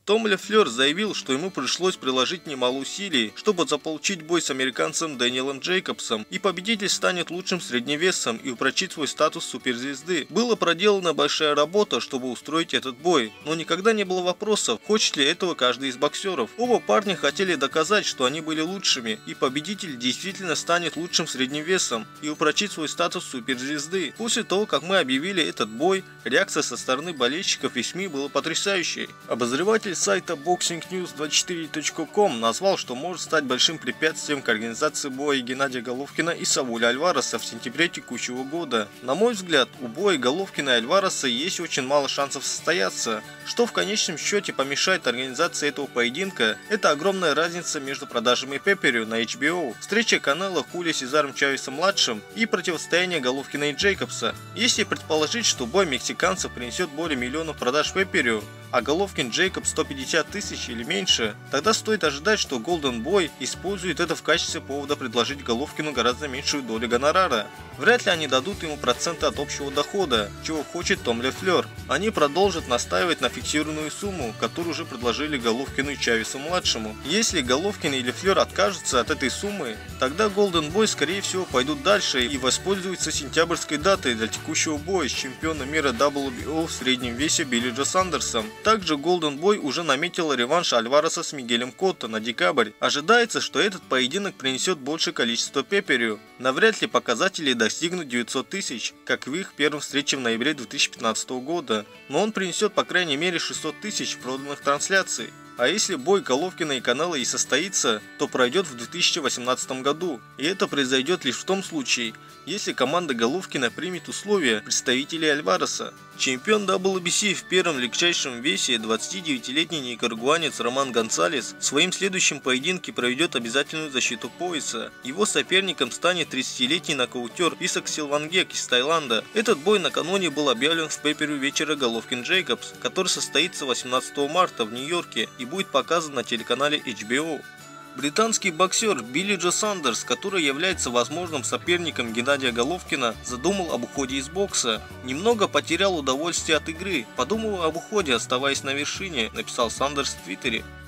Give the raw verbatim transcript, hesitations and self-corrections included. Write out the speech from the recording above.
Том Лефлер заявил, что ему пришлось приложить немало усилий, чтобы заполучить бой с американцем Дэниелом Джейкобсом, и победитель станет лучшим средневесом и упрочит свой статус суперзвезды. Была проделана большая работа, чтобы устроить этот бой, но никогда не было вопросов, хочет ли этого каждый из боксеров. Оба парня хотели доказать, что они были лучшими, и победитель действительно станет лучшим средневесом и упрочит свой статус суперзвезды. После того, как мы объявили этот бой, реакция со стороны болельщиков и СМИ была потрясающей. Обозреватель сайта боксинг ньюс двадцать четыре точка ком назвал, что может стать большим препятствием к организации боя Геннадия Головкина и Сауля Альвареса в сентябре текущего года. На мой взгляд, у боя Головкина и Альвареса есть очень мало шансов состояться. Что в конечном счете помешает организации этого поединка, это огромная разница между продажами Pay-Per-View на эйч би о, встреча канала Хулио Сезаром Чавесом-младшим и противостояние Головкина и Джейкобса. Если предположить, что бой мексиканцев принесет более миллиона продаж Pay-Per-View, а Головкин Джейкобс сто пятьдесят тысяч или меньше, тогда стоит ожидать, что Golden Boy использует это в качестве повода предложить Головкину гораздо меньшую долю гонорара. Вряд ли они дадут ему проценты от общего дохода, чего хочет Том Лефлер. Они продолжат настаивать на фиксированную сумму, которую уже предложили Головкину и Чавесу-младшему. Если Головкин и Лефлер откажутся от этой суммы, тогда Golden Boy скорее всего пойдут дальше и воспользуются сентябрьской датой для текущего боя с чемпионом мира дабл ю би о в среднем весе Билли Джо Сандерсом. Также Golden Boy уже наметила реванш Альвареса с Мигелем Котто на декабрь. Ожидается, что этот поединок принесет большее количество Pay-Per-View. Навряд ли показатели достигнут девятьсот тысяч, как в их первой встрече в ноябре две тысячи пятнадцатого года, но он принесет по крайней мере шестьсот тысяч проданных трансляций. А если бой Головкина и канала и состоится, то пройдет в две тысячи восемнадцатом году, и это произойдет лишь в том случае, если команда Головкина примет условия представителей Альвареса. Чемпион дабл ю би си в первом легчайшем весе двадцатидевятилетний никарагуанец Роман Гонсалес в своем следующем поединке проведет обязательную защиту пояса. Его соперником станет тридцатилетний нокаутер Висак Силвангек из Таиланда. Этот бой накануне был объявлен в Pay-Per-View вечера Головкин-Джейкобс, который состоится восемнадцатого марта в Нью-Йорке и будет показан на телеканале эйч би о. Британский боксер Билли Джо Сандерс, который является возможным соперником Геннадия Головкина, задумал об уходе из бокса. «Немного потерял удовольствие от игры, подумал об уходе, оставаясь на вершине», написал Сандерс в Твиттере.